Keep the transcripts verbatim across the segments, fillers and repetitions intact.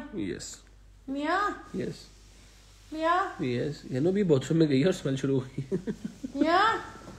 Yes मियाँ yes मियाँ yes ये नो भी बाथरूम में गई और स्मेल शुरू हो गई मियाँ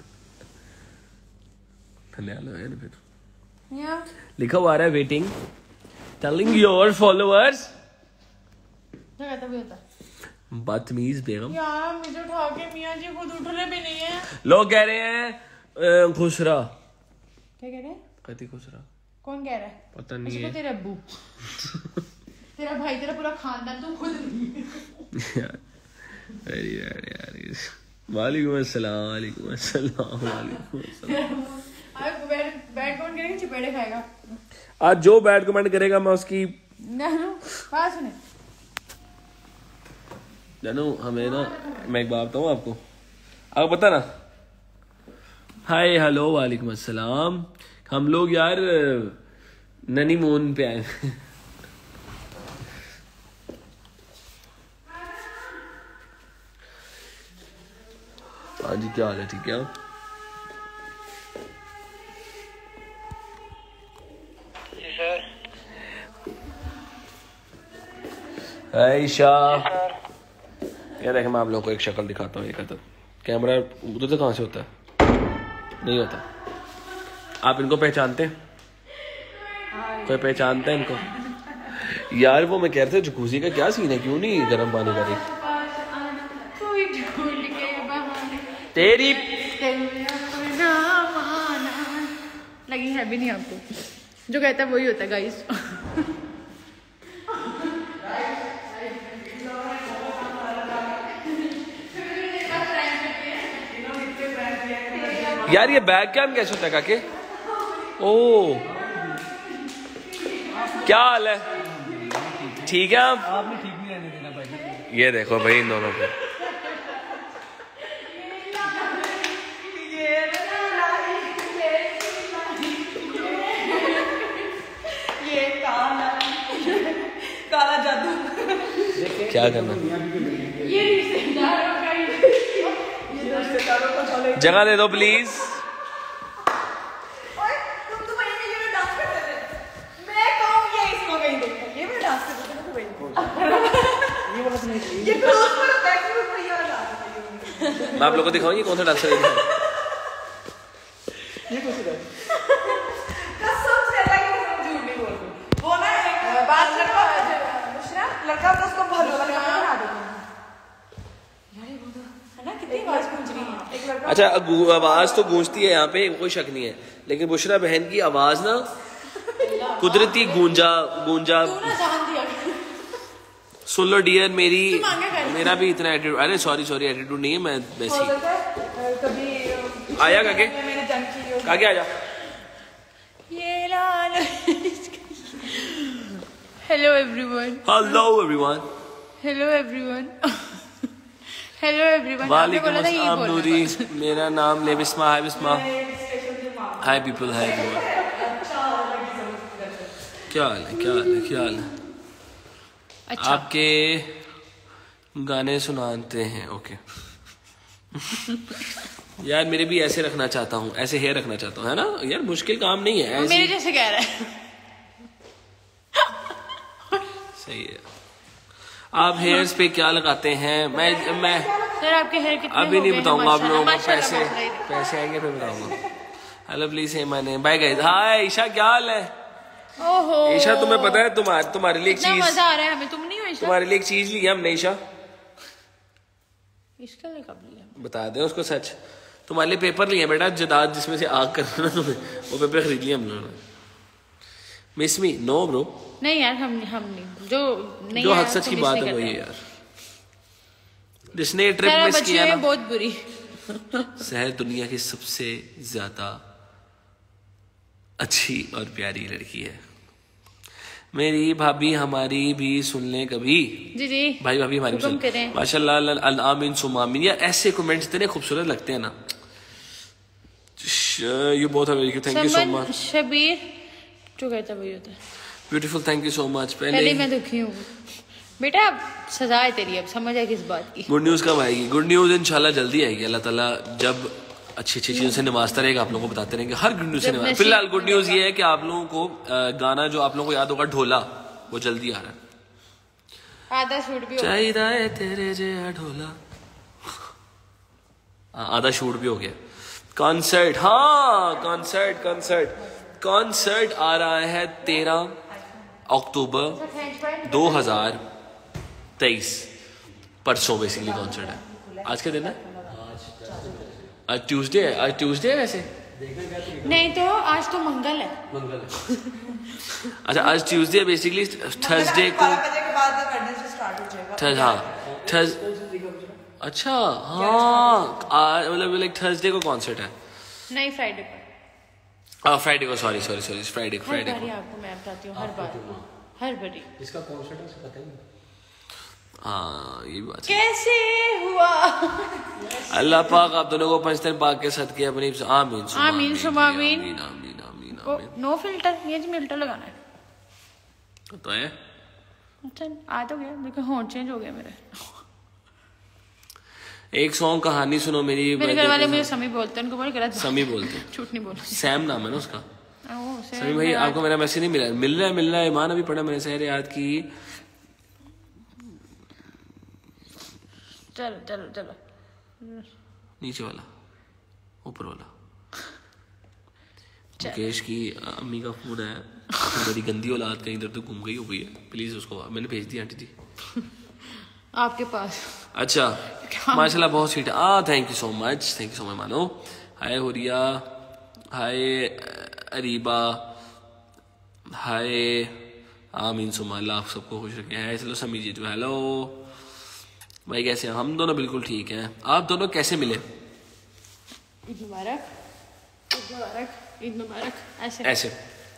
धन्यवाद है फिर मियाँ लिखा हुआ आ रहा है वेटिंग टेलिंग योर फॉलोअर्स क्या कहता भी होता बदतमीज बेगम यार मुझे उठा के मियाँ जी खुद उठ रहे भी नहीं है। लोग कह रहे हैं खुसरा क्या कह रहे हैं? कति खुसरा कौन कह रहा है? पता नहीं है तेरे अब्बू तेरा भाई तेरा पूरा खानदान तू खुद नहीं यार अरे यार यार वालेकुम अस्सलाम वालेकुम अस्सलाम वालेकुम अस्सलाम आज बैड बैड कौन करेगा चपेड़े खाएगा। आज जो बैड कमेंट करेगा मैं उसकी नानू बात सुने जानू हमें ना मैं एक बात बताऊँ आपको आपको पता ना हाय हेलो वालेकुम अस्सलाम हम लोग यार ननी मून पे आए हाँ जी क्या हाल है ठीक है आयशा क्या देखें मैं आप लोगों को एक शक्ल दिखाता हूँ एक अदर कैमरा उधर से कहाँ से होता है नहीं होता आप इनको पहचानते हैं कोई पहचानता है इनको यार वो मैं कह रहा था जकूजी का क्या सीन है क्यों नहीं गर्म पानी का रही तेरी लगी है भी नहीं आपको जो कहता है वही होता है गाइस यार ये बैग क्या कैसे होता है काके ओ क्या हाल है ठीक है आप आपने ठीक नहीं रहने देना भाई ये देखो भाई इन दोनों को ये काला काला जादू क्या करना ये रिश्तेदारों का ये रिश्तेदारों का जगह दे दो प्लीज तुम तो वहीं पे ये डांस करते थे मैं कहूं ये इसको कहीं देखो ये मैं डांस करते थे तो वहीं ये वाला नहीं ये क्लोज पर बैक ग्रुप पे ये वाला डांस मैं आप लोगों को दिखाऊं ये कौन सा डांसर है ये कौन सा कसम से अल्लाह की कसम झूठ नहीं बोल रही वो ना एक बात लड़का दूसरा लड़का तो उसको भलो वाला कपड़ा पहना देते हैं यार ये वो है ना कितनी आवाज गूंज रही है एक लड़का अच्छा आवाज तो गूंजती है यहाँ पे कोई शक नहीं है लेकिन बुशरा बहन की आवाज ना कुदरती गूंजा गूंजा सुन लो डियर मेरी मेरा भी इतना एटीट्यूड अरे सॉरी सॉरी एटीट्यूड नहीं है मैं वैसी कभी आया काके मैंने जंग की काके आजा ये लाल hello everyone hello everyone hello everyone hello everyone वालेकुम अस्सलाम नूरी मेरा नाम ले बिस्मा है Bisma hi people hi everyone क्या हाल है क्या हाल है क्या हाल है अच्छा। आपके गाने सुनाते हैं ओके यार मेरे भी ऐसे रखना चाहता हूँ ऐसे हेयर रखना चाहता हूँ है ना यार मुश्किल काम नहीं है मेरे जैसे कह रहा है सही है आप हेयर्स पे क्या लगाते हैं मैं मैं सर आपके हेयर कितने अभी नहीं बताऊंगा आप लोगों को माशाल्लाह, पैसे पैसे आएंगे फिर बताऊंगा हेलो प्लीज से मैंने बाय गाइस हाय ईशा क्या हाल है ओहो ईशा तुम्हें पता है तुम्हारे तुम्हारे लिए एक इतना चीज मजा आ रहा है हमें तुम नहीं हो ईशा तुम्हारे लिए एक चीज ली हमने ईशा इसका लिए कब लिया बता दे उसको सच तुम्हारे लिए पेपर लिए बेटा जदाद जिसमें से आग करना ना तुम्हें वो पेपर खरीद लिया हम लोगों ने मिस मी नो ब्रो नहीं यार हम हम नहीं जो नहीं जो हक सच की बात है वही है यार जिसने ट्रिप मिस किया ना बहुत बुरी शहर दुनिया की सबसे ज्यादा अच्छी और प्यारी लड़की है मेरी भाभी हमारी भी सुन ले कभी जी जी भाई भाभी हमारी भी सुन माशाल्लाह आमीन सुमामीन यार ऐसे कमेंट्स इतने खूबसूरत लगते हैं ना you both are very thank you so much Shabir जो कहता वही होता है beautiful thank you so much पहले पहले मैं दुखी हूँ बेटा अब सजा है तेरी अब समझ आए किस बात की गुड न्यूज कब आएगी गुड न्यूज इंशाल्लाह जल्दी आएगी अल्लाह ताला जब अच्छी अच्छी चीजों से नवाजता रहेगा आप लोगों को बताते रहेंगे हर गुड न्यूज से नवाज फिलहाल गुड न्यूज ये है कि आप लोगों को गाना जो आप लोगों को याद होगा ढोला वो जल्दी आ रहा है आधा शूट भी हो चाहिदा है तेरे जया ढोला। आधा शूट भी हो गया। कॉन्सर्ट, हाँ कॉन्सर्ट कॉन्सर्ट कॉन्सर्ट आ रहा है तेरह अक्टूबर दो हजार तेईस। परसों बेसिकली कॉन्सर्ट है। आज क्या दिन है? आज ट्यूसडे है। आज ट्यूसडे है वैसे नहीं तो आज तो मंगल है। मंगल अच्छा आज ट्यूसडे बेसिकली थर्सडे को थर्स हाँ थर्स अच्छा हाँ मतलब लाइक थर्सडे को कॉन्सर्ट है। नहीं फ्राइडे को। हाँ फ्राइडे को सॉरी सॉरी सॉरी फ्राइडे को फ्राइडे को आपको मैं बताती हूँ हर बार हर बारी इसका कॉन्सर्ट है उसे पता ही नहीं। हाँ ये बात कैसे हुआ। अल्लाह पाक आप दोनों को पंचतन पाक के साथ किया अपनी आमीन आमीन सुमा आमीन आमीन आमीन आमीन आमीन। नो फिल्टर ये जी फिल्टर लगाना है तो है। अच्छा आ तो गया देखो होंठ चेंज हो गया मेरे। एक सॉन्ग कहानी सुनो मेरी। मेरे घर वाले मुझे समी बोलते हैं उनको बड़ी गलत समी बोलते हैं झूठ नहीं बोलते। सैम नाम है ना उसका। ओ समी भाई आपको मेरा मैसेज नहीं मिला? मिल रहा है मिल रहा है। ईमान अभी पढ़ा मैंने सहर याद की। चलो चलो चलो नीचे वाला ऊपर वाला। मुकेश की अम्मी का फोन है। बड़ी गंदी औलाद कहीं इधर तो घूम गई हो गई है। प्लीज उसको मैंने भेज दी आंटी जी आपके पास। अच्छा माशाल्लाह बहुत sweet. Ah thank you so much thank you so much मानो। हाय हुरिया हाय अरीबा हाय आमीन सुमा। अल्लाह आप सबको खुश रखे। है चलो समी जी तो हेलो भाई कैसे हैं? हम दोनों बिल्कुल ठीक हैं। आप दोनों कैसे मिले? ईद मुबारक ईद मुबारक ईद मुबारक ऐसे ऐसे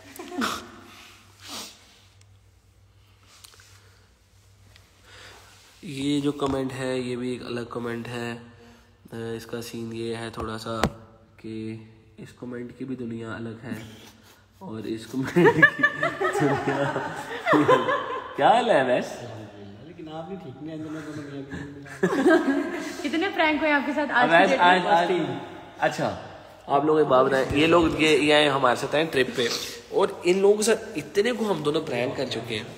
ये जो कमेंट है ये भी एक अलग कमेंट है। इसका सीन ये है थोड़ा सा कि इस कमेंट की भी दुनिया अलग है और इस कमेंट की दुनिया क्या हाल है वैसे? लेकिन आप भी ठीक नहीं दोनों दोनों कितने प्रैंक हुए आपके साथ आज आज आज आज अच्छा आप लोग एक बात बताएं। ये लोग ये ये आए हमारे साथ आए ट्रिप पे और इन लोगों के साथ इतने को हम दोनों प्रैंक कर चुके हैं।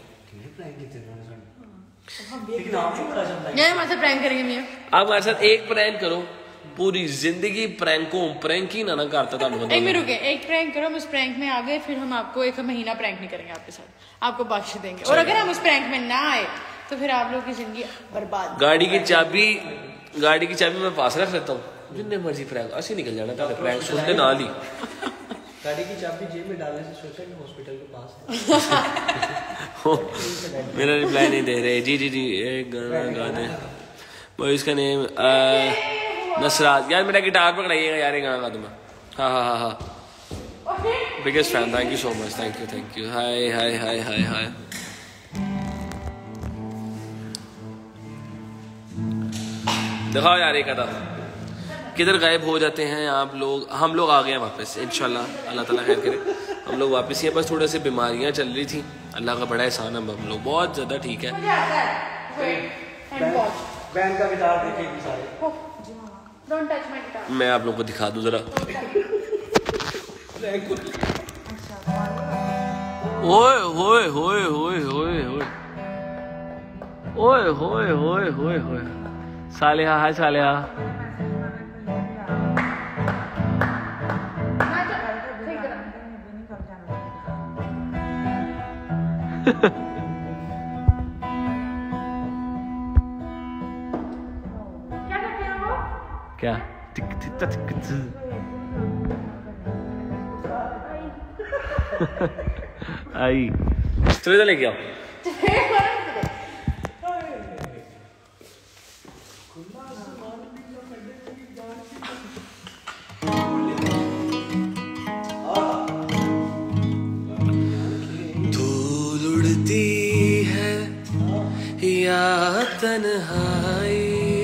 ये हमारे साथ प्रैंक करेंगे मियां। आप हमारे साथ एक प्रैंक करो पूरी जिंदगी प्रैंकों प्रैंक ही ना ना करता था। एक मिनट रुके एक प्रैंक करो हम उस प्रैंक में आ गए फिर हम आपको एक महीना प्रैंक नहीं करेंगे आपके साथ आपको बख्श देंगे और अगर हम उस प्रैंक में ना आए तो फिर आप लोग की जिंदगी बर्बाद। गाड़ी की चाबी गाड़ी की चाबी मैं पास रख लेता हूँ जितने मर्जी प्रैंक ऐसे निकल जाना था प्रैंक सुनते ना ली। गाड़ी की चाबी जेब में डालने से सोचा कि हॉस्पिटल के पास मेरा रिप्लाई नहीं दे रहे। जी जी जी एक गाना गा दे वो इसका नेम नसरात। यार मेरा गिटार पकड़ाइएगा यार गाना गा दूँ मैं। हाँ हाँ हाँ हाँ biggest fan thank you so much thank you thank you. Hi hi hi hi hi दिखाओ यार एक आधा किधर गायब हो जाते हैं आप लोग। हम लोग आ गए हैं वापस इंशाल्लाह अल्लाह ताला खैर करे। हम लोग वापस ही हैं बस थोड़े से बीमारियां चल रही थी। अल्लाह का बड़ा एहसान है हम लोग बहुत ज़्यादा ठीक है। बैंड का गिटार देखेंगे सारे। Don't touch my guitar. मैं आप लोग को दिखा दूं जरा। ओए होए होए होए होए होए ओए होए होए होए होए सालिहा हाय सालिहा क्या करते हैं वो? क्या टिक टिक टिक टिक आई चलो इधर लेके आओ। धूल उड़ती है या तन्हाई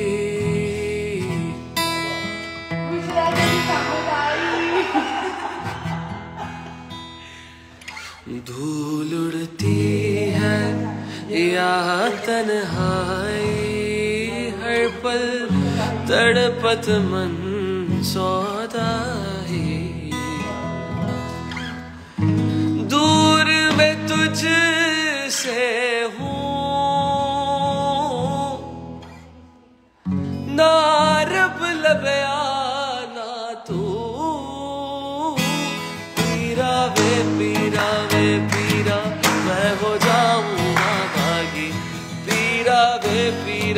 धूल उड़ती है या तन्हाई हर पल तड़पत मन सौदाई दूर मैं तुझ से हूँ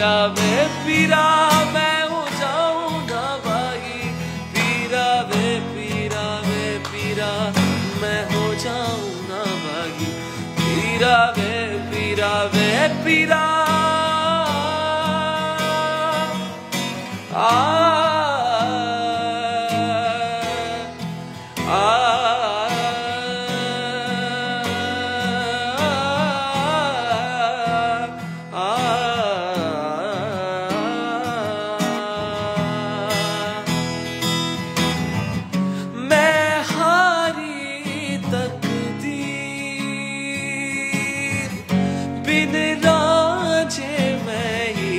पीरा वे पीरा मैं हो जाऊं ना भागी, पीरा वे पीरा वे पीरा मैं हो जाऊं ना भागी, पीरा वे पीरा वे पीरा आ बिन राजे मैं ही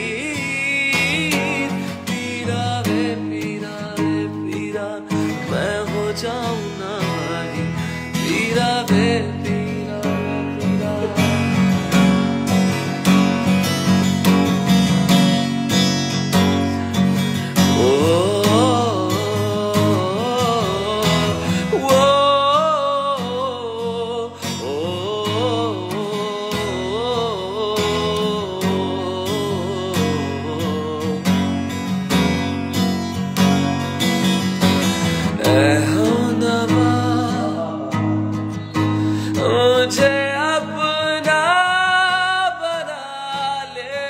पीरा वे पीरा वे पीरा मैं हो जाऊं ना भाई, पीरा वे पीरा वे पीरा। ओ मुझे अपना बना ले,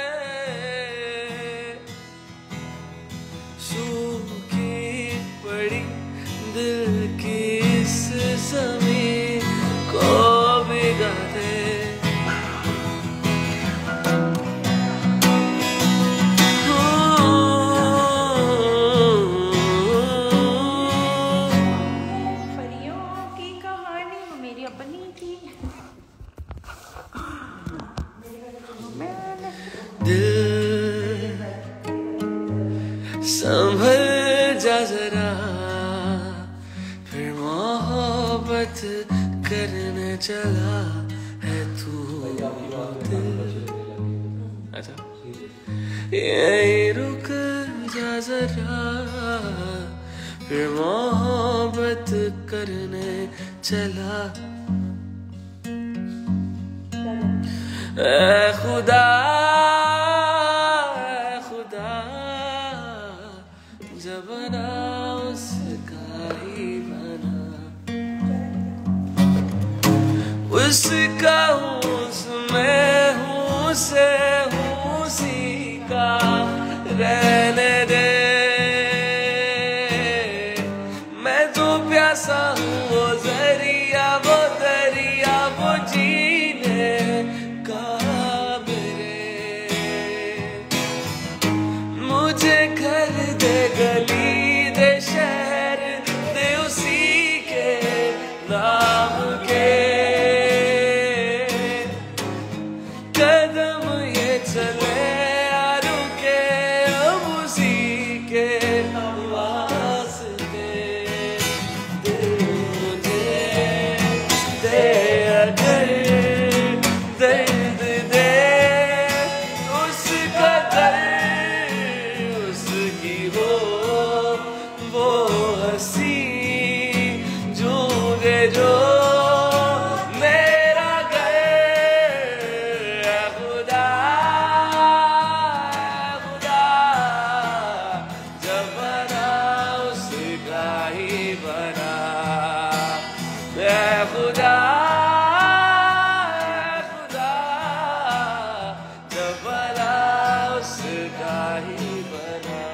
सूखी पड़ी दिल की इस ज़मीन को भिगा दे, परियों की कहानी मेरी अपनी थी। दिल संभल जा जरा, फिर मोहब्बत करने चला है तू दिल। अच्छा यही रुक जा जरा, फिर मोहब्बत करने चला। ऐ खुदा ऐ खुदा जब बना उसका ही बना, उसका हूँ उसमें हूँ से हूँ उसी का रहने दे, मैं तो प्यासा हूँ वो जरिया वो दरिया वो जीने का मेरे, मुझे घर दे गली दे शहर दे उसी के नाम के, कदम ये चले रुके अब उसी के वास्ते, दे मुझे दे अगर दर्द दे उसका दर्द उसकी हो वो हंसी जो दे जो मेरा घर है खुदा खुदा जब बना उसका ही बना, है खुदा खुदा जब बना उसका ही बना,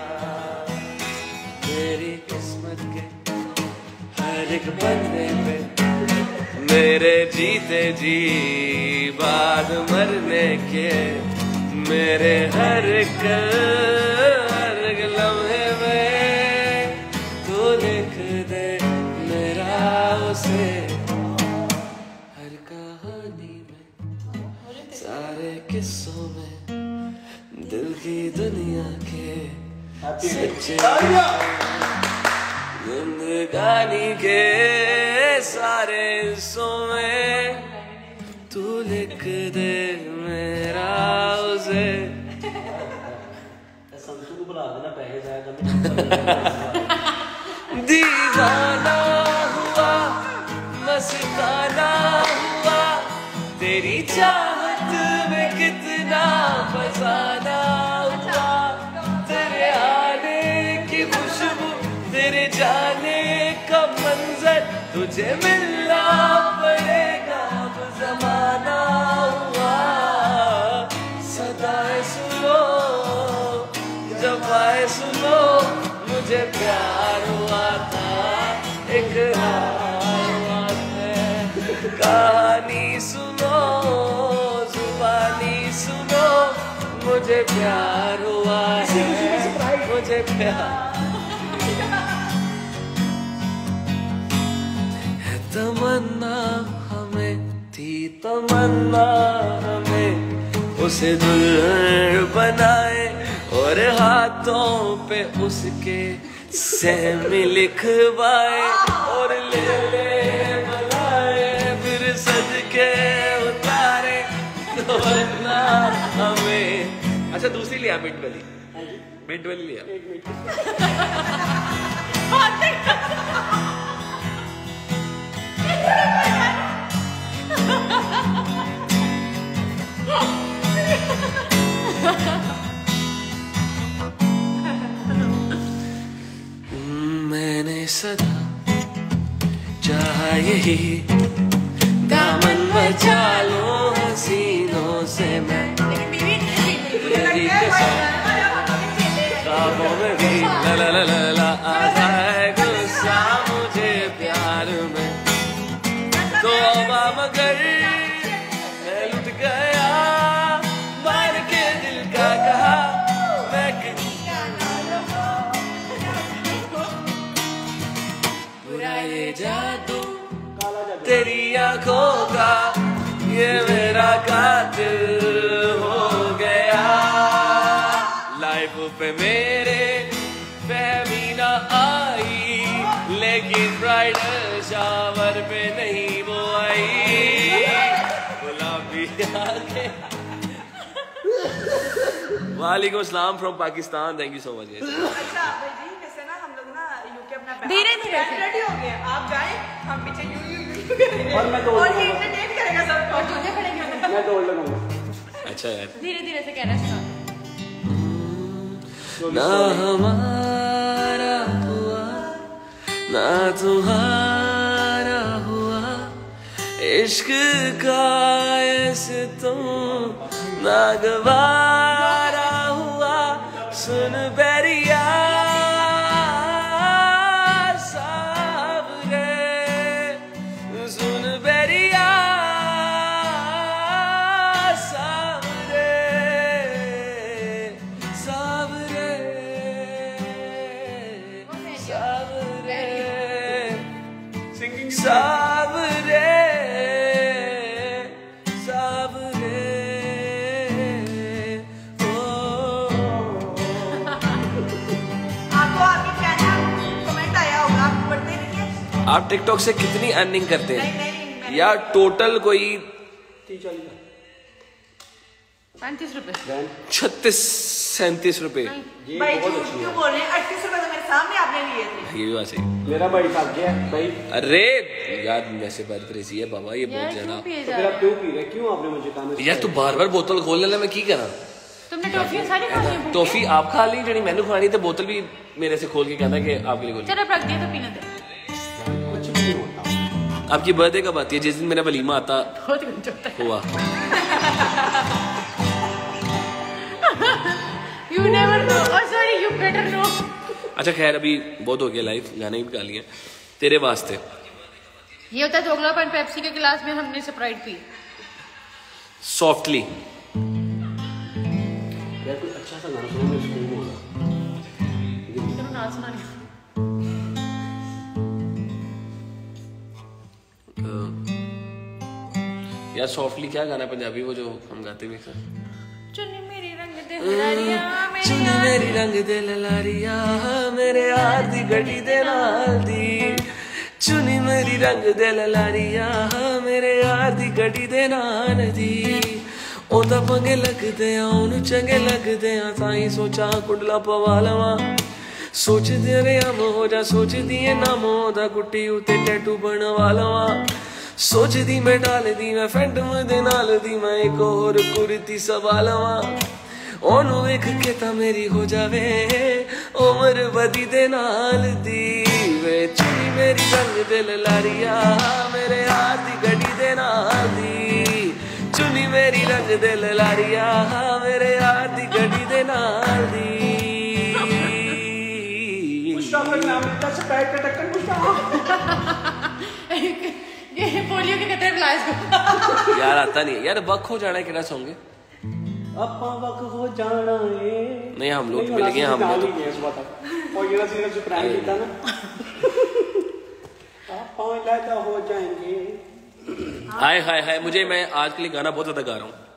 मेरी किस्मत के हर एक बंदे पे मेरे जीते जी बाद मरने के, मेरे हर एक हर एक लम्हे में तू लिख दे मेरा उसे, हर कहानी में सारे किस्सों में दिल की दुनिया के सच्चे जिंदगानी के सारे हिस्सों में तू लिख दे मेरा उसे। संतू को बुला देना, पैसे जाएगा। दीवाना हुआ मस्ताना हुआ तेरी चाहत में कितना फसाना तुझे मिलना पड़ेगा अब जमाना हुआ सदाएं सुनो जब आए सुनो मुझे प्यार हुआ था इकरार हुआ है कहानी सुनो जुबानी सुनो मुझे प्यार हुआ है मुझे प्यार तमन्ना हमें थी तमन्ना हमें उसे दुल्हन बनाए और हाथों पे उसके सहमी लिखवाए और ले ले बुलाए फिर सदके उतारे तमन्ना हमें। अच्छा दूसरी लिया मिंट वाली मिंट वाली लिया मैंने सदा चाहा यही दामन बचा लो हसीनों से मैं तेरी कसम ख्वाबों में भी ला ला ला ला ला आता है गुस्सा मुझे प्यार में तो अब मगर मैं लुट गया मार के दिल का कहा मैं बुरा ये जादू तेरी आंखों का ये मेरा कातिल हो गया लाइफ पे मेरे फहमी ना आई लेकिन ब्राइडल शावर पे नहीं वो आई गुलाबी आंखें। वालेकुम अस्सलाम from Pakistan thank you so much. अच्छा भाई जी जैसे ना हम लोग ना यूके अपना धीरे धीरे रेडी हो गए आप जाए हम पीछे यू यू यू करेंगे और मैं और ये एंटरटेन करेगा सबको और तुझे पड़ेंगे मैं दौड़ लगाऊंगा। अच्छा यार धीरे धीरे से कहना स्टार्ट ना हमारा हुआ ना तुम्हारा हुआ इश्क का ऐसे तुम नागवारा हुआ सुन बैरिया सावरे सुन बैरिया सावरे सावरे सावरे सिंगिंग सावरे सावरे ओ आपको आपके चैनल कमेंट आया होगा आप पढ़ते नहीं है आप टिकटॉक से कितनी अर्निंग करते नहीं हैं नहीं मैंने या टोटल कोई तीस चालीस पैंतीस रुपए छत्तीस सैंतीस रुपए ये भाई बहुत झूठ अच्छी क्यों है। बोल रहे हैं अड़तीस रुपए तो मेरे सामने आपने लिए थे ये भी बात सही मेरा भाई साहब गया भाई अरे यार वैसे बर्तरेसी है बाबा ये यार बहुत क्यों ज्यादा पिए तो जा फिर रहे आप क्यों पी रहे क्यों आपने मुझे कहा मैं यार तू बार बार बोतल खोल लेना मैं की करा तुमने टॉफियां सारी खा ली हैं? टॉफी आप खा ली जड़ी मैंने खानी तो बोतल भी मेरे से खोल के कहना कि आपके लिए खोल चलो रख दिया तो पीने दे कुछ भी नहीं होता। आपकी बर्थडे कब आती है जिस दिन मेरा वलीमा आता बहुत कुछ होता हुआ यू नेवर नो और सॉरी यू बेटर नो अच्छा खैर अभी बहुत हो गया लाइव गाने भी गा लिए तेरे वास्ते ये होता है दोगलापन पेप्सी के गिलास में हमने स्प्राइट पी सॉफ्टली यार कोई अच्छा सा गाना सुनो मैं स्कूल में होगा चलो नाच सुना रही यार सॉफ्टली क्या गाना पंजाबी वो जो हम गाते भी सर चुन्नी मेरी रंग दे हरारिया मेरी चुनी मेरी रंग दे ललारिया मेरे यार दी गड्डी दे नाल दी चुनी मेरी रंग दे ललारिया मेरे यार दी गड्डी दे नाल दी ओ तां पंगे लगदे आ ओनू चंगे लगदे आ ताई सोचा कुंडला पवा लवां सोचदे रेहा हो जा सोचदी ए नाम ओदा कुट्टी उते टैटू बनवा लवां सोचदी मैं डालदी मैं फैंटम दे नाल दी मैं एक होर कुर्ती सवा लवां ओनू वेख के तां मेरी हो जावे उमर वदी दे नाल दी वे चुनी मेरी रंग दिल लारिया मेरे हाथ दी घड़ी दे नाल दी चुनी मेरी रंग दिल लारिया मेरे हाथ दी घड़ी दे नाल दी ये पोलियो के कतरे बुलाए इसको यार आता नहीं यार वक हो जाना है किड़ा सॉन्ग अपा वक हो जाना है नहीं हम लोग मिल गए हम लोग और ये सिर्फ जो प्रैंक किया ना अपा लैदा हो जाएंगे हाय हाय हाय मुझे मैं आज के लिए गाना बहुत ज्यादा गा रहा हूँ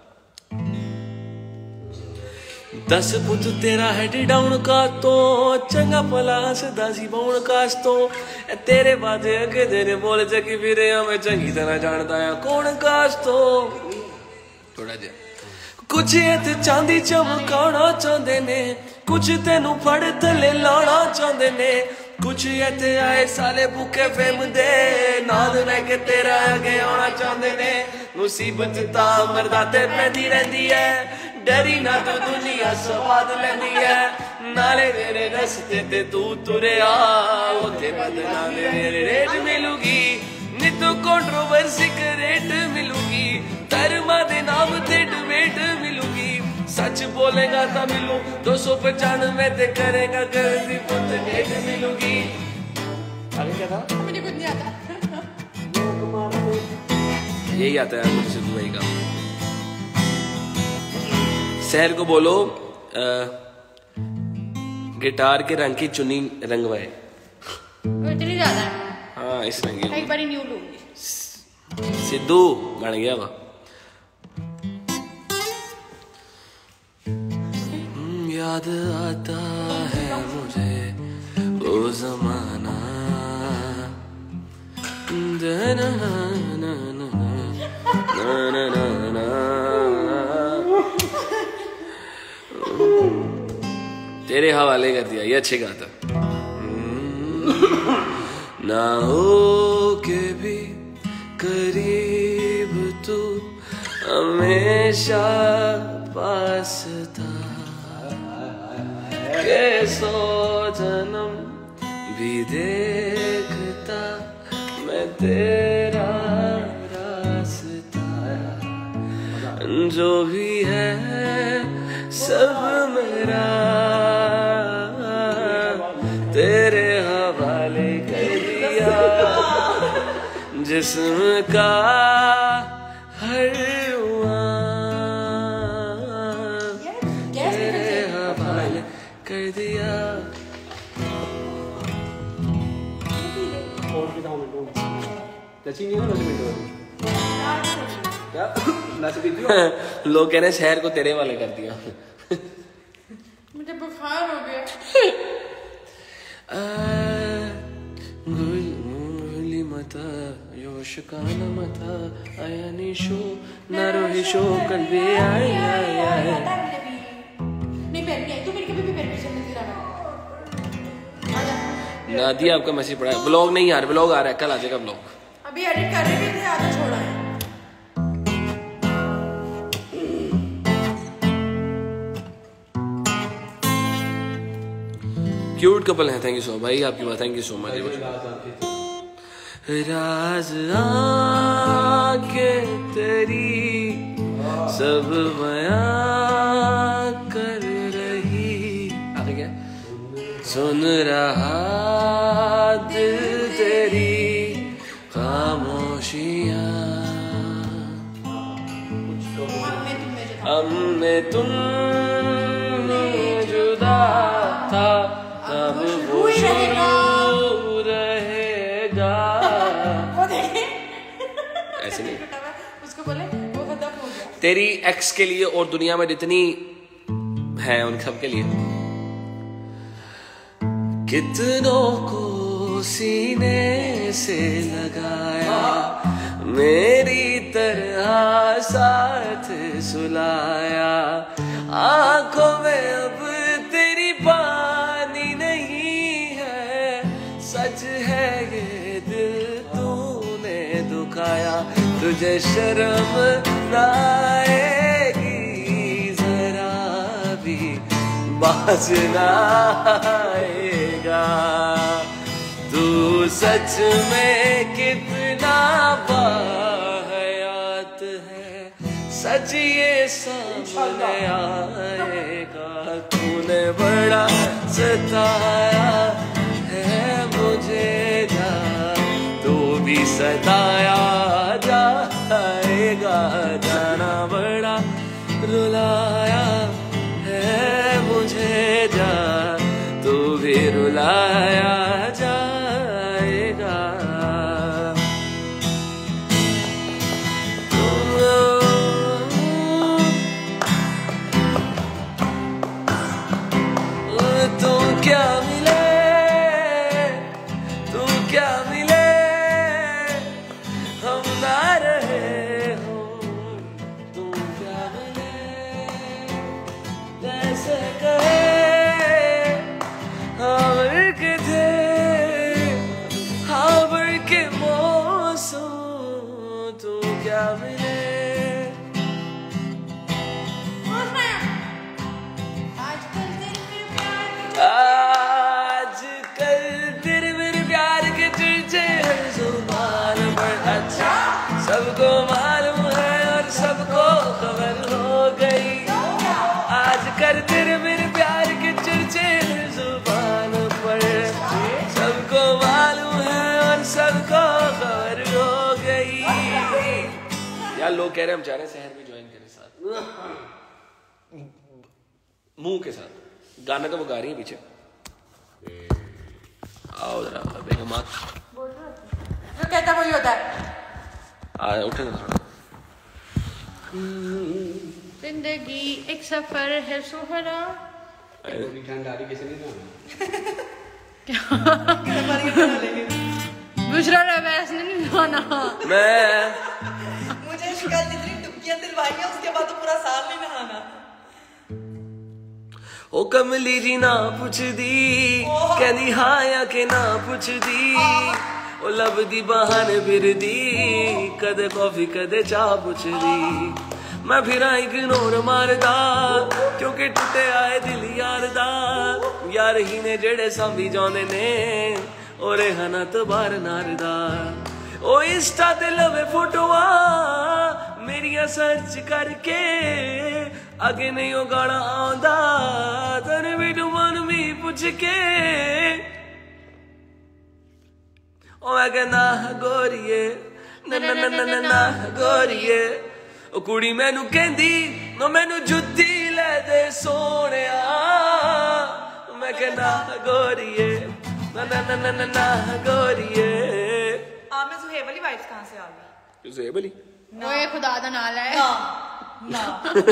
दस पुत तेरा हेड डाउन का तो चंगा भला सदा सी बाउन कास तो तेरे बाद अगे तेरे बोल जगी फिर हमें चंगी तरह जानता है कौन कास तो थोड़ा जा कुछ इत्थे चांदी चमकाना चाहते ने कुछ तेनू फड़ थले लाना चाहते ने कुछ इत्थे आए साले भूखे फेम दे नाल रह के तेरा अगे आना चाहते ने मुसीबत ता मरदा ते पैंदी रहंदी है डरी ना तू दुनिया स्वाद लेंदी है नाले मेरे रस्ते ते तू तुरिया ओते बदनाम मेरे रेट मिलूगी नितो कंट्रोवर्सी करेट मिलूगी धर्मा दे नाम ते डिबेट मिलूगी सच बोलेगा तो मिलू दो सौ पचानवे ते करेगा गलती पुत डेट मिलूगी आगे क्या था मुझे कुछ नहीं आता यही आता है मुझे सिद्धू भाई का शहर को बोलो आ, गिटार के रंग की चुनी रंगवाए इतनी ज्यादा है हाँ इस रंग की एक बारी न्यू लूंगी सिद्धू बन गया वा याद आता है मुझे वो जमाना ना ना ना ना ना ना तेरे हवाले कर दिया ये अच्छे गाता ना हो के भी करीब तू हमेशा पास था के सौ जन्म भी देखता मैं तेरा रास्ता जो भी है सब मेरा तेरे हवाले कर दिया जिस्म का हर तेरे हवाले कर दिया लोग कह रहे शहर को तेरे वाले कर दिया मुझे बुखार हो गया गुली मता योश काना मता आया निशो नरोहिशो कल्बी आई आई आई नहीं पहन के तू मेरी कभी भी पहन के चल नहीं रहा आजा नादिया आपका मैसेज पड़ा है ब्लॉग नहीं यार ब्लॉग आ रहा है कल आ जाएगा ब्लॉग अभी एडिट कर रहे थे आधा छोड़ा है क्यूट कपल है थैंक यू सो भाई आपकी बात thank you so much Raj आके तेरी सब बयां कर रही आगे क्या सुन रहा दिल तेरी खामोशियां हमने तुम जुदा था तब वो शुरू रहेगा ऐसे नहीं उसको बोले वो खत्म हो गया तेरी एक्स के लिए और दुनिया में जितनी है उन सब के लिए कितनों को सीने से लगाया मेरी तरह साथ सुलाया आंखों में अब तेरी पानी नहीं है सच है ये दिल तूने दुखाया तुझे शर्म ना आएगी जरा भी बाज ना आएगा तू सच में कितना बाहयात है, सच ये सामने आएगा। तूने बड़ा सताया है मुझे, जा तू भी सताया जाएगा। जाना बड़ा रुलाया है मुझे, जा तू भी रुलाया जाएगा। तू क्या मिले, तू क्या मिले, हम ना रहे हो। तू क्या मिले, जैसे कहे हावर के थे, हावर के मौसम। तू क्या मिले, आज कल तेरे मेरे प्यार के चर्चे हर जुबान पर। अच्छा सबको मालूम है और सबको खबर हो गई। आज कल तेरे मेरे प्यार के चर्चे हर जुबान पर, सबको मालूम है और सबको खबर हो गई। यार लोग कह रहे हैं हम चाह रहे हैं शहर में ज्वाइन करें साथ, मुंह के साथ। गाना तो वो गा रही है पीछे। आओ जरा बेगम आत, जो कहता वही होता है। आ उठे ना थोड़ा। जिंदगी एक सफर है सुहाना। पूरी ठंड आ रही, कैसे नहीं बुशरा रवैस ने नहीं गाना। मैं मुझे शिकायत जितनी डुबकियां दिलवाई है उसके बाद तो पूरा साल नहीं नहाना। ओ कमली जी ना पुछ दी, कहनी हाँ या के ना पुछ दी। ओ लब दी बहाने फिर दी, कदे कॉफी कदे चाह पुछ दी। मैं फिर इग्नोर मारदा, क्योंकि टुटे आए दिल यार दा। यार ही ने जेड़े सांभी जाने ने, ओरे हना तो बार नारदा। ओ इंस्टा ते लवे फोटोआ मेरिया सर्च करके, आगे नहीं ओ गाना आंदा। तने भी डुमान भी पुछ के, ओ मैं कहना गोरिए ना ना ना ना ना गोरिए। ओ कुड़ी मैनू कहंदी नो मैनू जुत्ती ले दे सोहणिया। मैं कहना गोरिए ना ना ना ना ना गोरिए। आप में सुहेब वाली वाइब्स कहाँ से आ गई? सुहेब अली वो ये खुदा दा नाल है। ना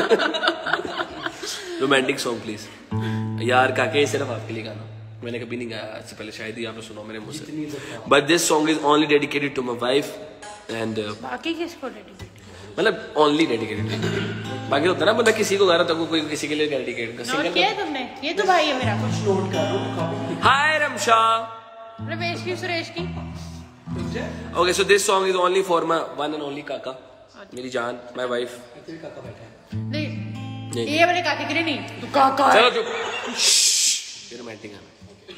रोमांटिक सॉन्ग प्लीज यार। काके सिर्फ आपके लिए गाना, मैंने कभी नहीं गाया आज से पहले, शायद ही आपने सुना मेरे मुंह से। But this song is only dedicated to my wife and बाकी किसको डेडिकेट? मतलब ओनली डेडिकेटेड। बाकी होता ना बंदा किसी को गा रहा था, कोई किसी के लिए डेडिकेट कर। नोट किया तुमने? ये तो भाई है मेरा। कुछ नोट कर लो। हाय रमशा, रमेश की, सुरेश की। Okay so this song is only for my one and only Kaka, मेरी जान, माय वाइफ। काका बैठा है। नहीं ये मेरे काके के लिए नहीं, तू काका है। चलो चुप, ये रोमांटिक गाना।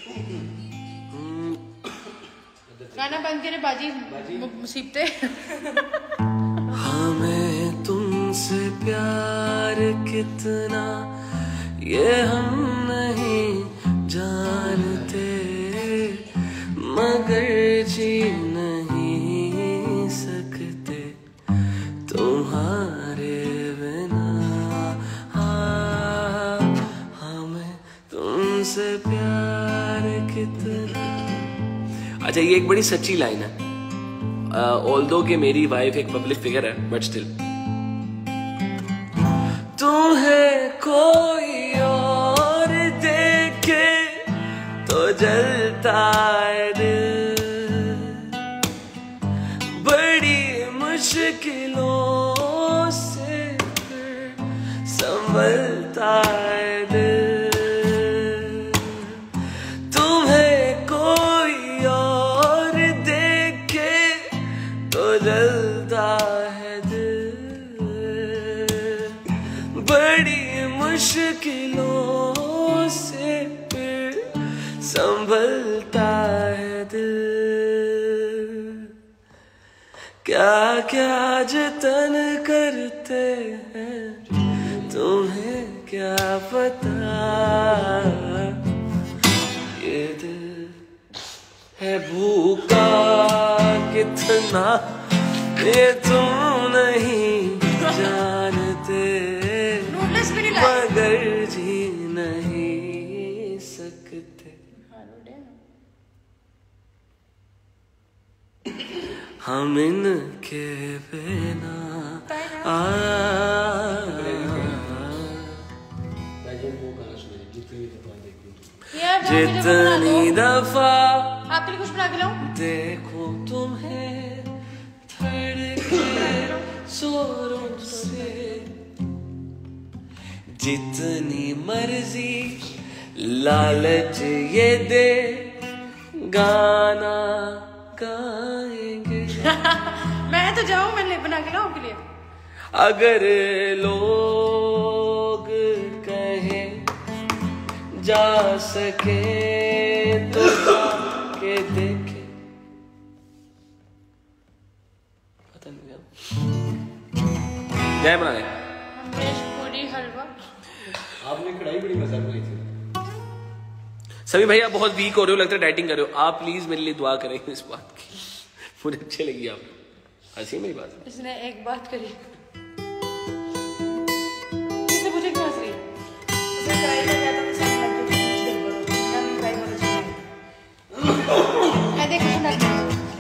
गाना बंद करे बाजी, मुसीबतें। हमें तुमसे प्यार कितना ये हम नहीं जानते, मगर जी नहीं सकते तुम्हारे बिना। हाँ, हमें तुमसे प्यार कितना। अच्छा ये एक बड़ी सच्ची लाइन है, ऑल्दो कि मेरी वाइफ एक पब्लिक फिगर है, बट स्टिल। तुम्हें कोई और देखे तो जलता है दिल, बड़ी मुश्किलों से संभलता है दिल। तुम्हें कोई और देखे तो जलता है दिल, बड़ी मुश्किलों से फिर संभलता है दिल। क्या क्या जतन करते हैं तुम्हें क्या पता, ये दिल है भूखा कितना ये तुम नहीं जानते, मगर जी नहीं सकते। हम इनके बिना आ जितनी दफा आपके लिए कुछ बना के लाऊं? देखो तुम्हें धड़के जोरों से, जितनी मर्जी लालच ये दे गाना गाएंगे। मैं तो जाऊं, मैं ले बना के लाऊं आपके लिए। अगर लोग कहें जा सके तो जाके देखे, पता नहीं क्या बना रहे। हमेश पूरी हलवा। आपने कढ़ाई बड़ी मजाक बनाई थी। सभी भैया बहुत वीक हो रहे हो, लगता है डाइटिंग कर रहे हो। आप प्लीज मेरे लिए दुआ करें इस बात की, मुझे अच्छी लगी आप हंसी मेरी बात। इसने एक बात करी, इसने मुझे क्यों हंस रही है? उसे कराई का क्या था, मुझे लग रहा है कुछ गड़बड़ हो। मैं ट्राई कर रही हूं। मैं देखो सुना के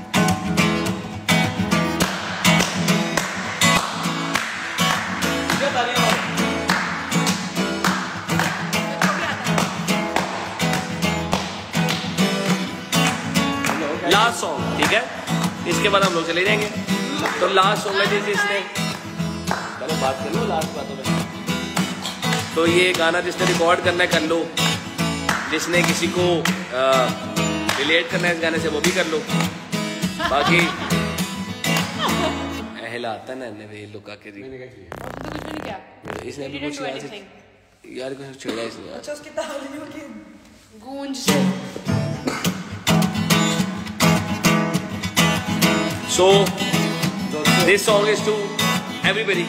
लास्ट सॉन्ग, ठीक है, इसके बाद हम लोग चले जाएंगे। तो लास्ट सॉन्ग है जिसने, चलो बात कर लो लास्ट बातों में। तो ये गाना जिसने रिकॉर्ड करना है कर लो, जिसने किसी को रिलेट करना है इस गाने से वो भी कर लो। बाकी अहलाता ना वे लुका के दी, मैंने क्या किया? और तो कुछ नहीं किया। इसने भी कुछ यार से यार कुछ छेड़ा इसने यार। अच्छा उसकी तालियों की गूंज से। So this song is to everybody.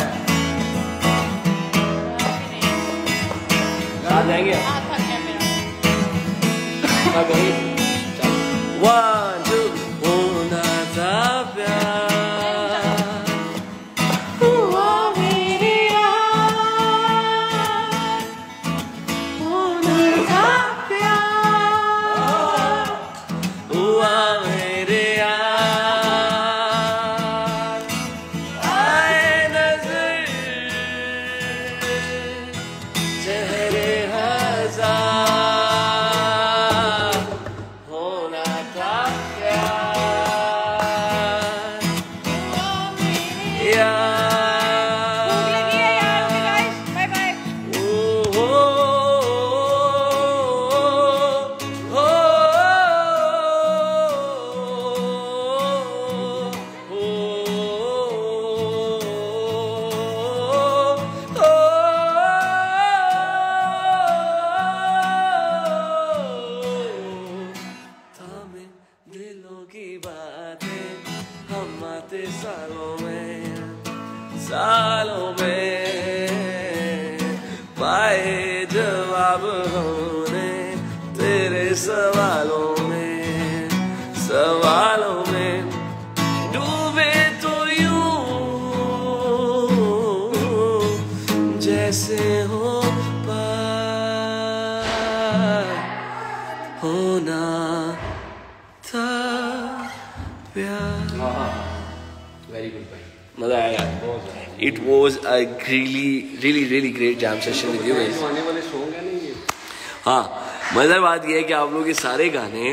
आ जाएंगे आप? हाथ थक गया मेरा। आ गए। One two होना था प्यार, हुआ मेरे यार, होना था प्यार, हुआ मेरे यार, आए नजर चेहरे हजार, होना था प्यार यार। भूख लगी है यार। Okay guys, bye bye. ओ हो हो थामे दिलों की बातें हम आते सालों में, सालों में पाए जवाब हमने तेरे सवालों में, सवालों में डूबे तो यूं जैसे हो पार, होना था प्यार। वेरी गुड भाई, मजा आया। It was a really, really, really great jam session with you guys. जो आने वाले सॉन्ग है नहीं ये, हाँ, मजेदार बात यह है कि आप लोग ये सारे गाने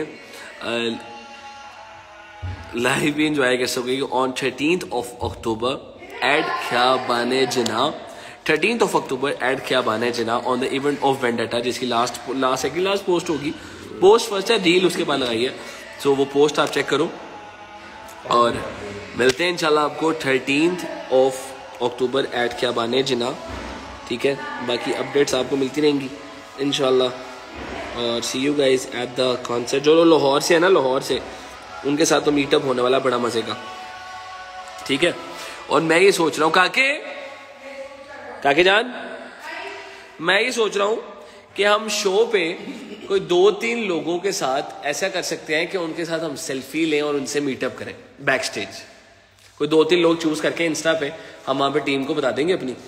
लाइव भी इंजॉय कर सकोगे on thirteenth of October at Khayabane Jinnah, thirteenth of October at Khayabane Jinnah on the event of vendetta, जिसकी last last second last post होगी। पोस्ट फर्स्ट है, रील उसके बाद लगाई है, सो वो पोस्ट आप चेक करो और मिलते हैं इंशाल्लाह आपको thirteenth of October at Khayabane Jinnah, ठीक है। बाकी अपडेट्स आपको मिलती रहेंगी इंशाल्लाह। और see you guys at the concert. जो लोग लाहौर से है ना, लाहौर से, उनके साथ तो मीटअप होने वाला बड़ा मज़े का। ठीक है। और मैं ये सोच रहा हूँ काके काके जान, मैं ये सोच रहा हूँ कि हम शो पे कोई दो तीन लोगों के साथ ऐसा कर सकते हैं कि उनके साथ हम सेल्फी लें और उनसे मीटअप करें बैक स्टेज। कोई दो तीन लोग चूज करके इंस्टा पे हम वहाँ पे टीम को बता देंगे अपनी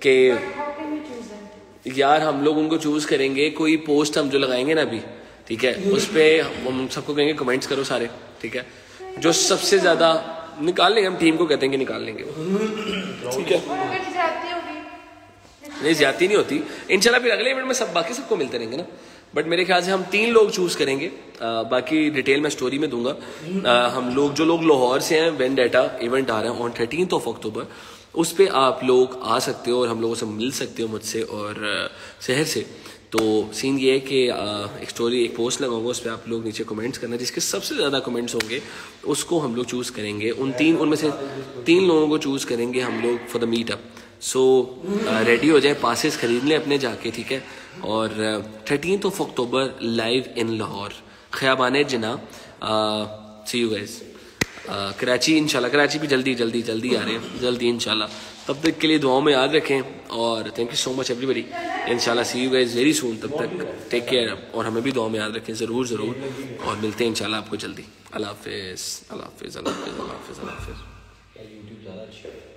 कि यार हम लोग उनको चूज करेंगे। कोई पोस्ट हम जो लगाएंगे ना अभी, ठीक है, उस पर हम सबको कहेंगे कमेंट्स करो सारे, ठीक है। जो सबसे ज्यादा निकाल लेंगे, हम टीम को कहते हैं कि निकाल लेंगे, ठीक है। नहीं ज्यादा नहीं होती इंशाल्लाह। फिर अगले इवेंट में सब बाकी सबको मिलते रहेंगे ना। बट मेरे ख्याल से हम तीन लोग चूज करेंगे, आ, बाकी डिटेल मैं स्टोरी में दूंगा। आ, हम लोग जो लोग लाहौर से हैं, वेंडेटा इवेंट आ रहा है ऑन थर्टीन्थ ऑफ अक्टूबर, उस पर आप लोग आ सकते हो और हम लोगों से मिल सकते हो मुझसे और शहर से। तो सीन ये है कि एक स्टोरी एक पोस्ट लगाऊंगा, उस पर आप लोग नीचे कमेंट्स करना, जिसके सबसे ज़्यादा कमेंट्स होंगे उसको हम लोग चूज़ करेंगे। उन तीन उनमें से तीन लोगों को चूज़ करेंगे हम लोग for the meetup. So ready हो जाए, पासेस खरीद लें अपने जाके, ठीक है। और thirteenth of October live in Lahore, Khayaban Jinnah. See you guys. Karachi इंशाल्लाह, कराची भी जल्दी जल्दी जल्दी आ रहे हैं, जल्दी इंशाल्लाह। तब तक के लिए दुआओं में याद रखें और thank you so much everybody. इंशाल्लाह see you guys very soon. तब तक टेक केयर और हमें भी दुआओं में याद रखें ज़रूर ज़रूर। और मिलते हैं इंशाल्लाह आपको जल्दी। अल्लाह हाफिज़, अल्लाह हाफिज़, अल्लाह हाफिज़, अल्लाह हाफिज़, अल्लाह हाफिज़। यूट्यूब ज़्यादा अच्छा है।